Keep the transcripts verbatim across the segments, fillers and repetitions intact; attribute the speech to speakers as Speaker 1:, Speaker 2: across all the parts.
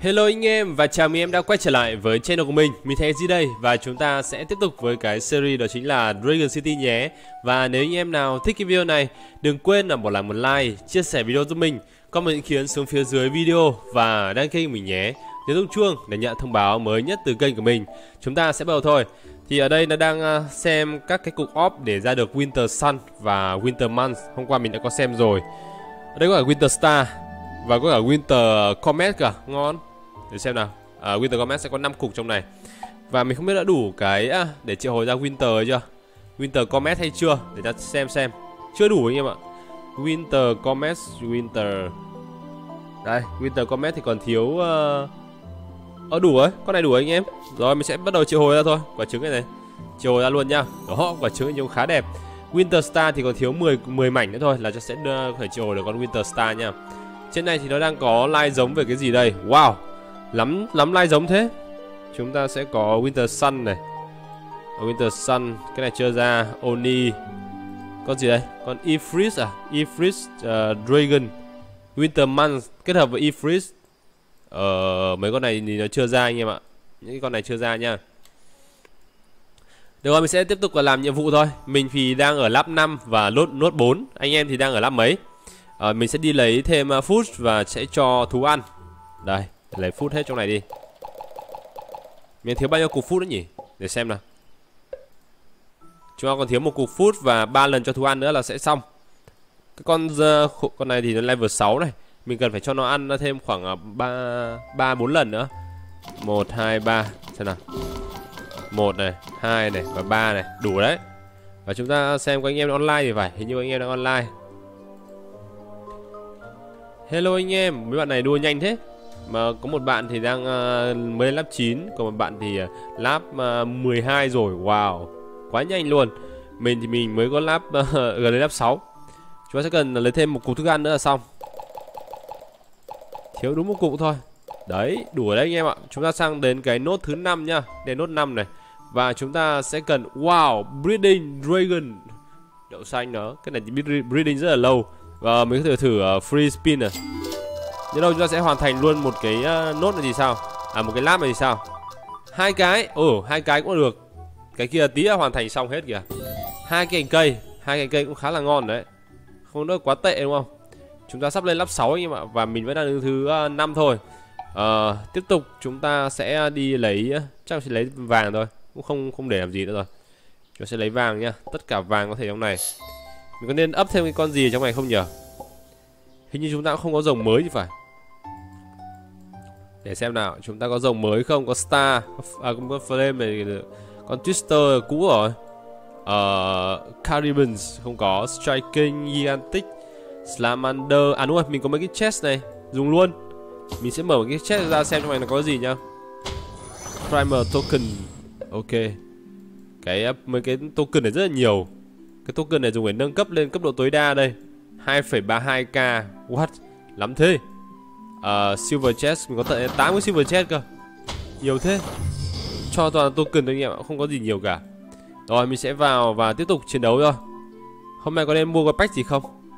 Speaker 1: Hello anh em và chào mừng em đã quay trở lại với channel của mình. Mình Thế Di đây và chúng ta sẽ tiếp tục với cái series đó chính là Dragon City nhé. Và nếu anh em nào thích cái video này, đừng quên là bỏ lại một like, chia sẻ video giúp mình, comment ý kiến xuống phía dưới video và đăng ký mình nhé. Nhớ rung chuông để nhận thông báo mới nhất từ kênh của mình. Chúng ta sẽ bắt đầu thôi. Thì ở đây nó đang xem các cái cục op để ra được Winter Sun và Winter Month. Hôm qua mình đã có xem rồi. Ở đây có cả Winter Star và có cả Winter Comet cả, ngon. Để xem nào, à, Winter Comet sẽ có năm cục trong này. Và mình không biết đã đủ cái à, để triệu hồi ra Winter hay chưa. Winter Comet hay chưa, để ta xem xem. Chưa đủ anh em ạ. Winter Comet, Winter. Đây, Winter Comet thì còn thiếu uh... Ờ đủ rồi, con này đủ rồi anh em. Rồi mình sẽ bắt đầu triệu hồi ra thôi. Quả trứng này này, triệu hồi ra luôn nhá. Đó, quả trứng trông khá đẹp. Winter Star thì còn thiếu mười, mười mảnh nữa thôi là cho sẽ đưa, phải triệu hồi được con Winter Star nha. Trên này thì nó đang có like giống về cái gì đây? Wow, lắm lắm like giống thế. Chúng ta sẽ có Winter Sun này, Winter Sun, cái này chưa ra. Oni, con gì đây? Con Ifrit à? Ifrit uh, Dragon. Winter Month kết hợp với Ifrit. Ờ, mấy con này thì nó chưa ra anh em ạ. Những cái con này chưa ra nha. Được rồi, mình sẽ tiếp tục làm nhiệm vụ thôi. Mình thì đang ở lap năm và nốt nốt bốn. Anh em thì đang ở lap mấy? À, mình sẽ đi lấy thêm uh, food và sẽ cho thú ăn. Đây, lấy food hết trong này đi. Mình thiếu bao nhiêu cục food nữa nhỉ? Để xem nào. Chúng ta còn thiếu một cục food và ba lần cho thú ăn nữa là sẽ xong. Cái con uh, con này thì nó level sáu này. Mình cần phải cho nó ăn thêm khoảng ba bốn lần nữa. một hai ba, xem nào. một này, hai này và ba này, đủ đấy. Và chúng ta xem có anh em online thì phải, hình như anh em đang online. Hello anh em, mấy bạn này đua nhanh thế. Mà có một bạn thì đang uh, mới lên lap chín, còn một bạn thì uh, lap uh, mười hai rồi. Wow, quá nhanh luôn. Mình thì mình mới có lap uh, gần đến lap sáu. Chúng ta sẽ cần lấy thêm một cục thức ăn nữa là xong. Thiếu đúng một cục thôi. Đấy, đủ rồi đấy anh em ạ. Chúng ta sang đến cái nốt thứ năm nhá. Đến nốt năm này. Và chúng ta sẽ cần, wow, Breeding Dragon. Đậu xanh đó. Cái này breeding rất là lâu. Và mình có thể thử uh, free spin này. Nhớ đâu chúng ta sẽ hoàn thành luôn một cái uh, nốt này thì sao? À, một cái lap này thì sao? Hai cái, ồ, hai cái cũng được. Cái kia tí là hoàn thành xong hết kìa. Hai cái cành cây, hai cành cây cũng khá là ngon đấy. Không nó quá tệ đúng không? Chúng ta sắp lên lap sáu anh em ạ. Và mình vẫn đang đứng thứ uh, năm thôi. uh, Tiếp tục chúng ta sẽ đi lấy, chắc sẽ lấy vàng thôi. Cũng không không để làm gì nữa rồi. Chúng ta sẽ lấy vàng nha. Tất cả vàng có thể trong này. Mình có nên up thêm cái con gì trong này không nhỉ? Hình như chúng ta cũng không có rồng mới thì phải. Để xem nào, chúng ta có rồng mới không? Có Star, à cũng có Flame này. Con Twister cũ rồi. uh, Caribans không có. Striking, Gigantic, Salamander. À đúng rồi, mình có mấy cái chest này. Dùng luôn. Mình sẽ mở một cái chest ra xem trong này nó có gì nhá. Primer token. Ok. Cái mấy cái token này rất là nhiều. Cái token này dùng để nâng cấp lên cấp độ tối đa đây. hai phẩy ba mươi hai k. What? Lắm thế. uh, Silver chest, mình có tận tám cái silver chest cơ. Nhiều thế. Cho toàn token thôi anh em ạ, không có gì nhiều cả. Rồi mình sẽ vào và tiếp tục chiến đấu thôi. Hôm nay có nên mua gói pack gì không?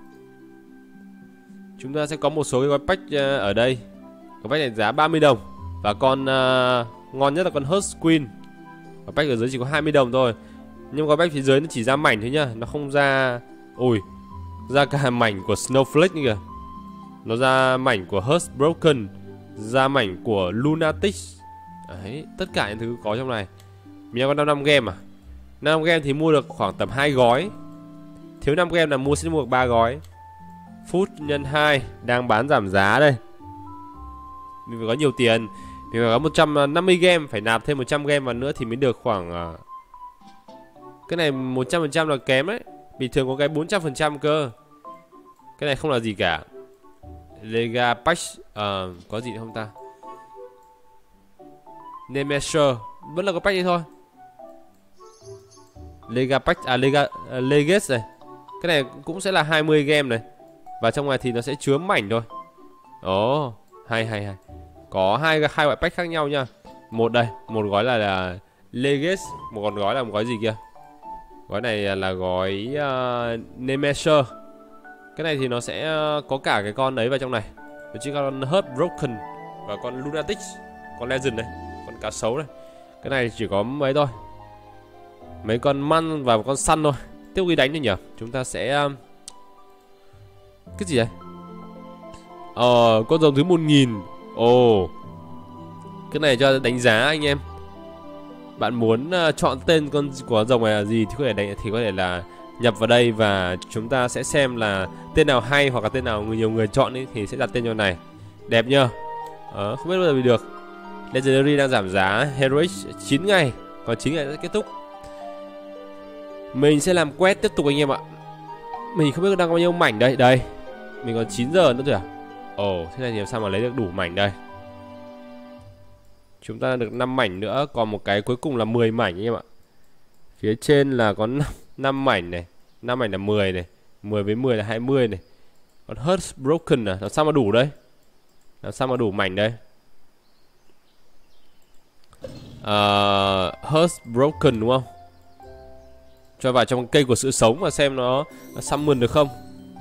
Speaker 1: Chúng ta sẽ có một số cái gói pack uh, ở đây. Gói pack này giá ba mươi đồng. Và con uh, ngon nhất là con Husk Queen. Gói pack ở dưới chỉ có hai mươi đồng thôi. Nhưng gói pack phía dưới nó chỉ ra mảnh thôi nhá. Nó không ra... Ôi, ra cả mảnh của Snowflake nữa kìa. Nó ra mảnh của Husk Broken, ra mảnh của Lunatic. Đấy, tất cả những thứ có trong này. Mình có năm năm game à? năm game thì mua được khoảng tầm hai gói. Thiếu năm game là mua sẽ mua được ba gói. Food nhân hai đang bán giảm giá đây. Mình phải có nhiều tiền. Mình phải có một trăm năm mươi game, phải nạp thêm một trăm game vào nữa thì mới được khoảng uh... cái này một trăm phần trăm là kém đấy. Bình thường có cái bốn trăm phần trăm cơ. Cái này không là gì cả. Lega Patch, uh, có gì nữa không ta? Nemesher vẫn là có patch đi thôi. Lega Patch, à Lega uh, Legacy này. Cái này cũng sẽ là hai mươi game này. Và trong này thì nó sẽ chứa mảnh thôi. Ồ, oh, hay hay hay. Có hai hai loại pack khác nhau nha. Một đây, một gói là, là Legacy, một còn gói là một gói gì kia. Gói này là gói uh, Nemesher. Cái này thì nó sẽ uh, có cả cái con ấy vào trong này. Nó chỉ con Husk Broken. Và con Lunatic, con Legend này, con cá sấu này. Cái này chỉ có mấy thôi, mấy con Man và một con Sun thôi. Tiếp tục đi đánh đi nhỉ. Chúng ta sẽ um... cái gì đấy? Ờ, con rồng thứ một nghìn. Ồ oh. Cái này cho đánh giá anh em. Bạn muốn uh, chọn tên con của rồng này là gì thì có thể đánh, thì có thể là nhập vào đây và chúng ta sẽ xem là tên nào hay hoặc là tên nào người nhiều người chọn ấy, thì sẽ đặt tên cho này. Đẹp nhờ. Ờ, không biết bao giờ bị được. Legendary đang giảm giá Heroic chín ngày, còn chín ngày sẽ kết thúc. Mình sẽ làm quét tiếp tục anh em ạ. Mình không biết đang có bao nhiêu mảnh đây. Đây, mình còn chín giờ nữa thôi à. Ồ, thế này thì làm sao mà lấy được đủ mảnh đây. Chúng ta được năm mảnh nữa, còn một cái cuối cùng là mười mảnh anh em ạ. Phía trên là có năm mảnh này, năm mảnh là mười này, mười với mười là hai mươi này. Còn Hearts Broken à, làm sao mà đủ đây? Làm sao mà đủ mảnh đây? Uh, Hearts Broken đúng không? Cho vào trong cây của sự sống và xem nó, nó summon được không.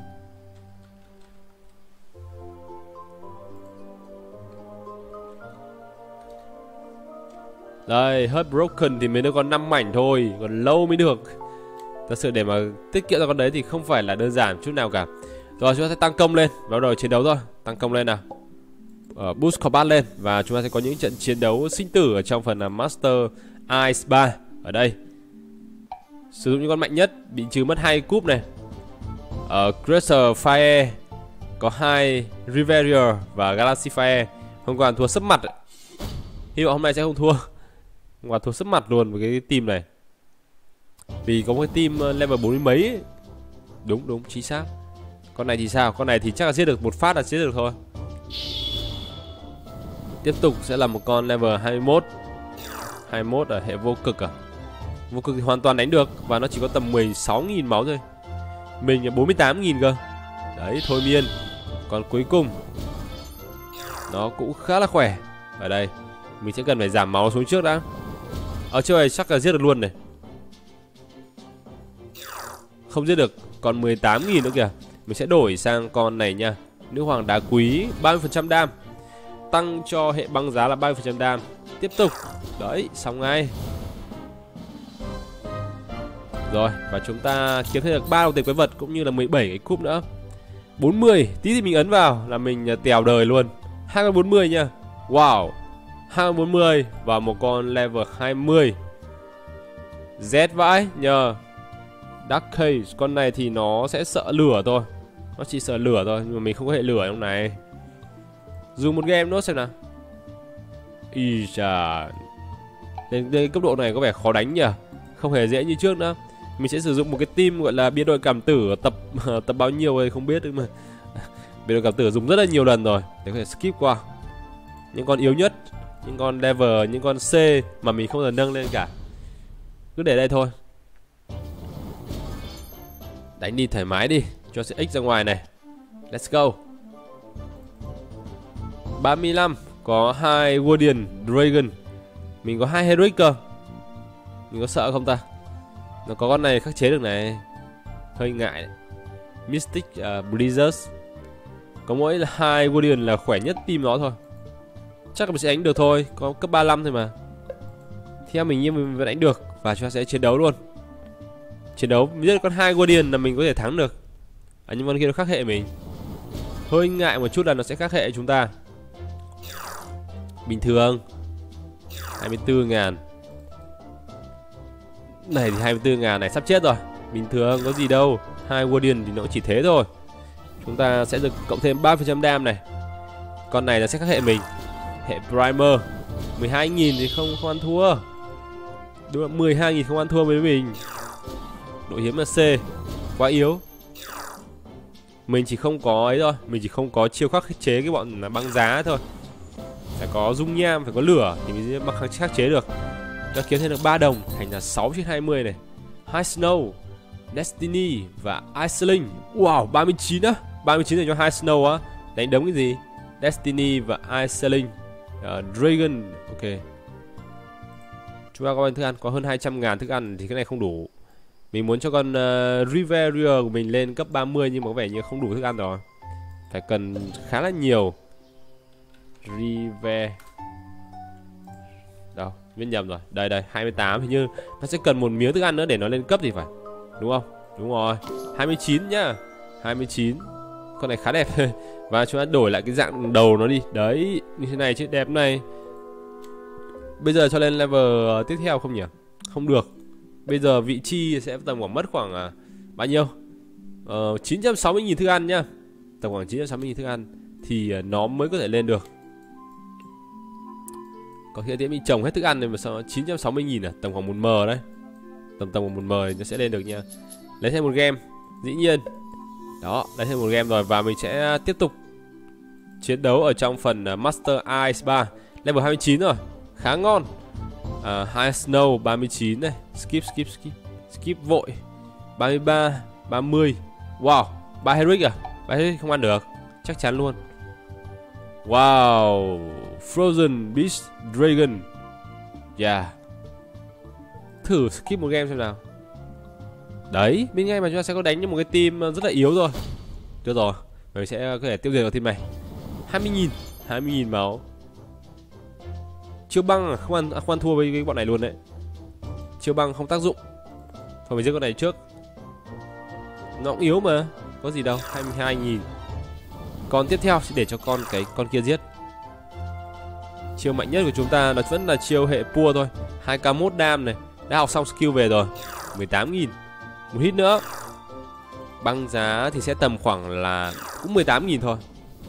Speaker 1: Đây, Heart Broken thì mới được còn năm mảnh thôi, còn lâu mới được. Thật sự để mà tiết kiệm ra con đấy thì không phải là đơn giản chút nào cả. Rồi chúng ta sẽ tăng công lên, bắt đầu chiến đấu thôi. Tăng công lên nào. uh, Boost Combat lên. Và chúng ta sẽ có những trận chiến đấu sinh tử ở trong phần uh, Master Ice ba. Ở đây sử dụng những con mạnh nhất, bị trừ mất hai cúp này. uh, Crusher Fire có hai Riverior và Galaxy Fire. Hôm qua thua sấp mặt. Hy vọng hôm nay sẽ không thua. Hôm qua thua sấp mặt luôn với cái team này. Vì có một cái team level bốn mươi mấy ấy. Đúng đúng chính xác. Con này thì sao? Con này thì chắc là giết được một phát là giết được thôi. Tiếp tục sẽ là một con level hai mươi mốt. hai mươi mốt ở hệ vô cực à? Vô cực thì hoàn toàn đánh được. Và nó chỉ có tầm mười sáu nghìn máu thôi. Mình là bốn mươi tám nghìn cơ. Đấy, thôi miên. Còn cuối cùng nó cũng khá là khỏe. Ở đây mình sẽ cần phải giảm máu xuống trước đã. Ở chỗ này chắc là giết được luôn này. Không giết được, còn mười tám nghìn nữa kìa. Mình sẽ đổi sang con này nha. Nữ hoàng đá quý, ba mươi phần trăm đam. Tăng cho hệ băng giá là ba mươi phần trăm đam. Tiếp tục. Đấy, xong ngay. Rồi, và chúng ta kiếm thêm được ba đồng tiền quái vật cũng như là mười bảy cái cúp nữa. bốn mươi, tí thì mình ấn vào là mình tèo đời luôn. Hai con bốn mươi nha. Wow. hai con bốn mươi và một con level hai mươi. Z vãi nhờ. Dark Cage, con này thì nó sẽ sợ lửa thôi. Nó chỉ sợ lửa thôi, nhưng mà mình không có hệ lửa trong này. Dùng một game nốt xem nào. Ý chà. Đến, đến cấp độ này có vẻ khó đánh nhỉ. Không hề dễ như trước nữa. Mình sẽ sử dụng một cái team gọi là biến đổi cảm tử. Tập tập bao nhiêu thì không biết nữa mà. Biến đổi cảm tử dùng rất là nhiều lần rồi. Để có thể skip qua những con yếu nhất, những con level, những con C mà mình không bao giờ nâng lên cả. Cứ để đây thôi. Đánh đi thoải mái đi, cho sẽ X ra ngoài này. Let's go. ba mươi lăm. Có hai Guardian Dragon. Mình có hai Heroic cơ. Mình có sợ không ta? Nó có con này khắc chế được này. Hơi ngại đấy. Mystic uh, Blizzard. Có mỗi là hai Guardian là khỏe nhất team nó thôi. Chắc là mình sẽ đánh được thôi. Có cấp ba mươi lăm thôi mà. Theo mình nhưng mình vẫn đánh được. Và chúng ta sẽ chiến đấu luôn. Chiến đấu, biết con hai Guardian là mình có thể thắng được. À, nhưng con kia nó khác hệ mình. Hơi ngại một chút là nó sẽ khác hệ chúng ta. Bình thường hai mươi tư ngàn. Này thì hai mươi tư ngàn này sắp chết rồi. Bình thường có gì đâu. Hai Guardian thì nó chỉ thế thôi. Chúng ta sẽ được cộng thêm ba phần trăm đam này. Con này nó sẽ khác hệ mình. Hệ Primer. Mười hai nghìn thì không, không ăn thua. Đúng là mười hai nghìn không ăn thua với mình. Độ hiếm là C. Quá yếu. Mình chỉ không có ấy thôi. Mình chỉ không có chiêu khắc chế cái bọn băng giá thôi. Phải có dung nham, phải có lửa thì mình mới khắc chế được. Đã kiếm thêm được ba đồng. Thành là sáu trên hai mươi này. High Snow, Destiny và Iceling. Wow, ba mươi chín á. ba mươi chín này cho High Snow á. Đánh đấm cái gì? Destiny và Iceling. uh, Dragon. Ok. Chúng ta có thức ăn. Có hơn hai trăm ngàn thức ăn thì cái này không đủ. Mình muốn cho con uh, Riverior của mình lên cấp ba mươi nhưng mà có vẻ như không đủ thức ăn rồi. Phải cần khá là nhiều. Rive. Đâu, viết nhầm rồi. Đây đây, hai mươi tám, hình như nó sẽ cần một miếng thức ăn nữa để nó lên cấp thì phải. Đúng không? Đúng rồi. hai mươi chín nhá. hai mươi chín. Con này khá đẹp. Và chúng ta đổi lại cái dạng đầu nó đi. Đấy, như thế này chứ đẹp này. Bây giờ cho lên level tiếp theo không nhỉ? Không được. Bây giờ vị chi sẽ tầm khoảng mất khoảng à, bao nhiêu? Ờ, chín trăm sáu mươi nghìn thức ăn nhá. Tầm khoảng chín trăm sáu mươi nghìn thức ăn thì nó mới có thể lên được. Có khi tiễn mình trồng hết thức ăn rồi mà sao chín trăm sáu mươi nghìn à? Tầm khoảng một M đấy. Tầm tầm khoảng một M thì nó sẽ lên được nha. Lấy thêm một game. Dĩ nhiên. Đó, lấy thêm một game rồi. Và mình sẽ tiếp tục chiến đấu ở trong phần Master Ice ba. Level hai mươi chín rồi. Khá ngon. à, High Snow ba mươi chín này. Skip skip skip Skip vội. Ba mươi ba, ba mươi. Wow, ba Herrick à? ba Herrick không ăn được. Chắc chắn luôn. Wow, Frozen Beast Dragon. Yeah. Thử skip một game xem nào. Đấy, bên ngay mà chúng ta sẽ có đánh cho một cái team rất là yếu rồi. Được rồi, mình sẽ có thể tiêu diệt vào team này. Hai mươi nghìn, hai mươi nghìn máu. Chiêu băng à? Không ăn, à, không ăn thua với cái bọn này luôn đấy. Chiêu băng không tác dụng. Thôi mình giết con này trước. Nó cũng yếu mà. Có gì đâu, hai mươi hai nghìn. Còn tiếp theo sẽ để cho con cái con kia giết. Chiêu mạnh nhất của chúng ta nó vẫn là chiêu hệ pua thôi. Hai k một đam này. Đã học xong skill về rồi. Mười tám nghìn. Một hit nữa. Băng giá thì sẽ tầm khoảng là cũng mười tám nghìn thôi.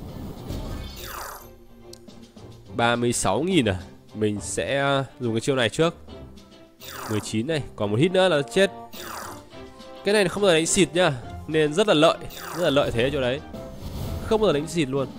Speaker 1: Ba mươi sáu nghìn à. Mình sẽ dùng cái chiêu này trước. Mười chín này. Còn một hit nữa là chết. Cái này không bao giờ đánh xịt nhá. Nên rất là lợi. Rất là lợi thế chỗ đấy. Không bao giờ đánh xịt luôn.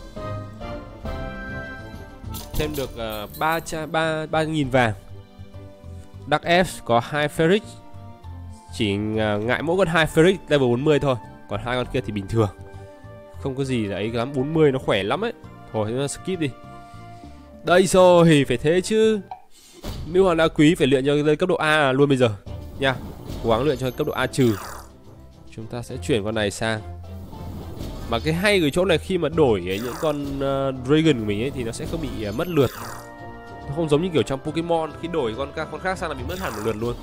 Speaker 1: Thêm được uh, ba nghìn vàng. Dark F có hai Ferric. Chỉ uh, ngại mỗi con hai Ferric level bốn mươi thôi. Còn hai con kia thì bình thường. Không có gì đấy lắm, bốn mươi nó khỏe lắm ấy. Thôi chúng ta skip đi. Đây rồi, phải thế chứ. Nữ hoàng đá quý phải luyện cho lên cấp độ A luôn bây giờ nha. Cố gắng luyện cho cấp độ A trừ. Chúng ta sẽ chuyển con này sang. Mà cái hay ở chỗ này khi mà đổi ấy, những con uh, Dragon của mình ấy thì nó sẽ không bị uh, mất lượt. Nó không giống như kiểu trong Pokemon khi đổi con con khác sang là bị mất hẳn một lượt luôn.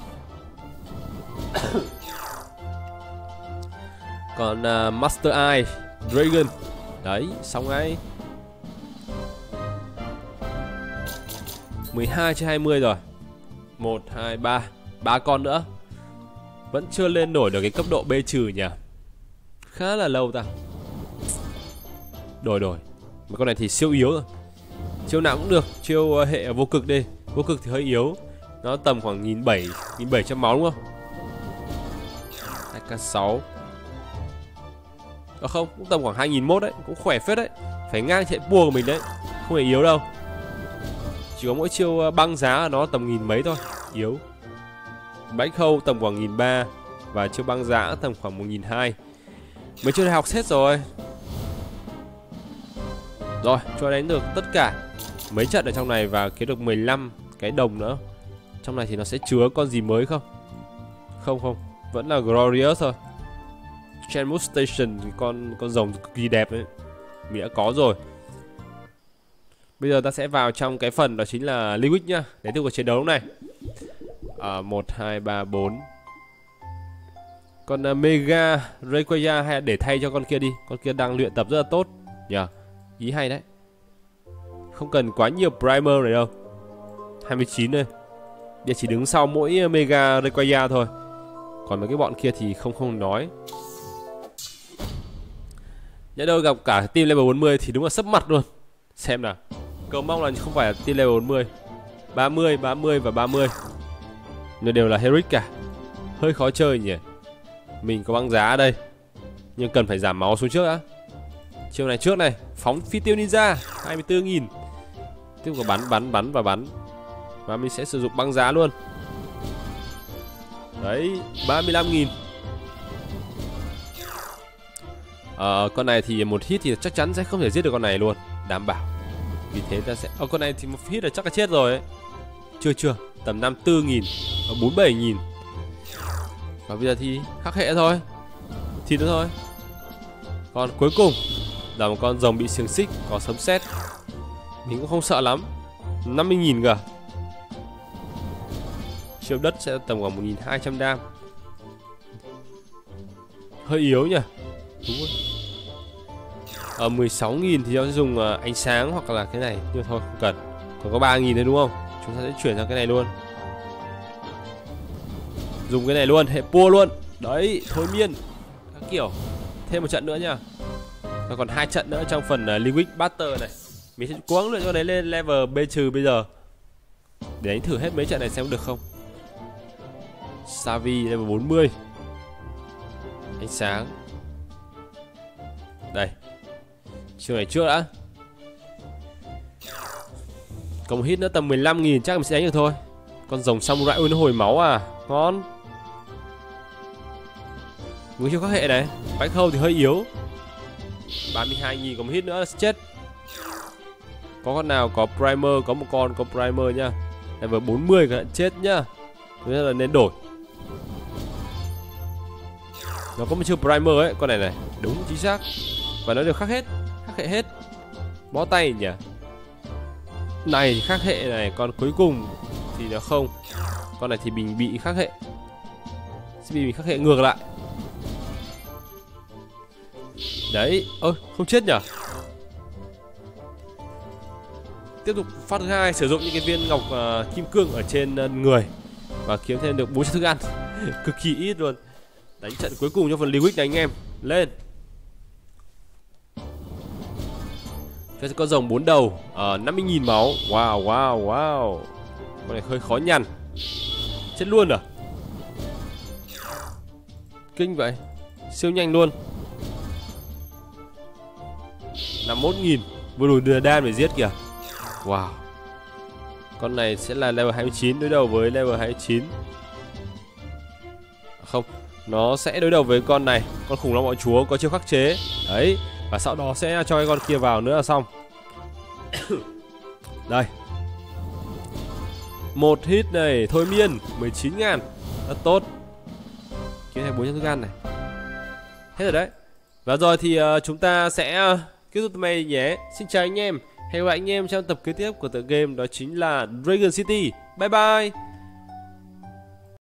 Speaker 1: Còn uh, Master Eye Dragon. Đấy, xong ngay. mười hai trên hai mươi rồi. Một, hai, ba. Ba con nữa. Vẫn chưa lên nổi được cái cấp độ B trừ nhỉ. Khá là lâu ta. Đổi đổi. Mà con này thì siêu yếu rồi. Chiêu nào cũng được. Chiêu hệ vô cực đi. Vô cực thì hơi yếu. Nó tầm khoảng một nghìn bảy trăm, một nghìn bảy trăm máu đúng không? hai k sáu. Ờ không, cũng tầm khoảng hai nghìn một đấy. Cũng khỏe phết đấy. Phải ngang chạy bùa của mình đấy. Không hề yếu đâu. Chỉ có mỗi chiêu băng giá nó tầm nghìn mấy thôi. Yếu. Bách khâu tầm khoảng một nghìn ba trăm. Và chiêu băng giá tầm khoảng một nghìn hai trăm. Mấy chiêu này học hết rồi. Rồi, cho đánh được tất cả mấy trận ở trong này và kiếm được mười lăm cái đồng nữa. Trong này thì nó sẽ chứa con gì mới không? Không không, vẫn là Glorious thôi. Shenmue Station, con con rồng cực kỳ đẹp ấy. Mình đã có rồi. Bây giờ ta sẽ vào trong cái phần đó chính là Liquid nhá. Để tiếp tục chiến đấu này. À, một, hai, ba, bốn. Con uh, Mega Rayquaza hay để thay cho con kia đi. Con kia đang luyện tập rất là tốt nhỉ. Yeah. Ý hay đấy. Không cần quá nhiều primer này đâu. hai mươi chín đây. Để chỉ đứng sau mỗi Mega Rayquaza thôi. Còn mấy cái bọn kia thì không không nói. Nhớ đâu gặp cả team level bốn mươi thì đúng là sấp mặt luôn. Xem nào. Cầu mong là không phải là team level bốn mươi. ba mươi, ba mươi và ba mươi. Nhưng đều là Herrick cả. Hơi khó chơi nhỉ. Mình có băng giá ở đây. Nhưng cần phải giảm máu xuống trước đã. Chiêu này trước này. Phóng phi tiêu ninja hai mươi tư nghìn. Tiếp tục bắn bắn bắn và bắn. Và mình sẽ sử dụng băng giá luôn. Đấy, ba mươi lăm nghìn. Ờ, con này thì một hit thì chắc chắn sẽ không thể giết được con này luôn. Đảm bảo. Vì thế ta sẽ... Ờ, con này thì một hit là chắc là chết rồi ấy. Chưa chưa, tầm năm mươi tư nghìn. Bốn mươi bảy nghìn. Và bây giờ thì khắc hệ thôi. Thì nữa thôi. Còn cuối cùng là một con rồng bị xiềng xích có sấm sét. Mình cũng không sợ lắm. năm mươi nghìn cả. Siêu đất sẽ tầm khoảng một nghìn hai trăm đam. Hơi yếu nhỉ. Đúng rồi. Ở mười sáu nghìn thì nó sẽ dùng uh, ánh sáng hoặc là cái này. Nhưng mà thôi không cần. Còn có ba nghìn thôi đúng không? Chúng ta sẽ chuyển sang cái này luôn. Dùng cái này luôn, hệ pua luôn. Đấy, thôi miên các kiểu. Thêm một trận nữa nha. Và còn hai trận nữa trong phần uh, Liquid Battle này. Mình sẽ cố gắng luyện cho đấy lên level B trừ bây giờ. Để đánh thử hết mấy trận này xem có được không. Savi level bốn mươi. Ánh sáng. Đây. Chiều này trước đã. Còn một hit nữa tầm mười lăm nghìn chắc mình sẽ đánh được thôi. Con rồng samurai, ui nó hồi máu à. Ngon. Một chiêu khắc hệ này. Bách hâu thì hơi yếu. ba mươi hai nghìn, có một hit nữa là chết. Có con nào có primer, có một con có primer nhá. Level bốn mươi cả chết nhá. Thế là nên đổi. Nó có một chiêu primer ấy, con này này, đúng chính xác. Và nó được khắc hết, khắc hệ hết. Bó tay nhỉ. Này thì khắc hệ này, còn cuối cùng thì nó không. Con này thì mình bị khắc hệ. Sẽ bị mình khắc hệ ngược lại. Đấy, ơ không chết nhỉ. Tiếp tục phát thứ hai, sử dụng những cái viên ngọc uh, kim cương ở trên uh, người và kiếm thêm được bốn trăm thức ăn. Cực kỳ ít luôn. Đánh trận cuối cùng cho phần Liquid này anh em. Lên. Cho con rồng bốn đầu ở uh, năm mươi nghìn máu. Wow wow wow. Con này hơi khó nhằn. Chết luôn à. Kinh vậy. Siêu nhanh luôn. năm mươi mốt nghìn. Vừa đủ đưa đam để giết kìa. Wow. Con này sẽ là level hai mươi chín đối đầu với level hai mươi chín. Không, nó sẽ đối đầu với con này, con khủng long bạo chúa có chiêu khắc chế. Đấy, và sau đó sẽ cho cái con kia vào nữa là xong. Đây. Một hit này, thôi miên, mười chín ngàn. Rất tốt. Kiếm thêm bốn trăm thức ăn này. Hết rồi đấy. Và rồi thì uh, chúng ta sẽ uh, kết thúc này nhé. Xin chào anh em. Hẹn gặp lại anh em trong tập kế tiếp của tựa game, đó chính là Dragon City. Bye bye.